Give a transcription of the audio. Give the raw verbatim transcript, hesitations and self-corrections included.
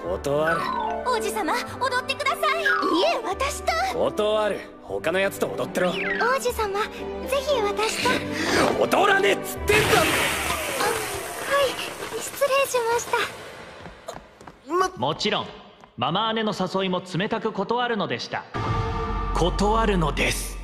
断る。 王子様、踊ってください。いえ、私と。 断る。他のやつと踊ってろ。 王子様、ぜひ私と。 踊らねえっつってんだ。 はい、失礼しました。 もちろんママ姉の誘いも冷たく断るのでした。断るのです。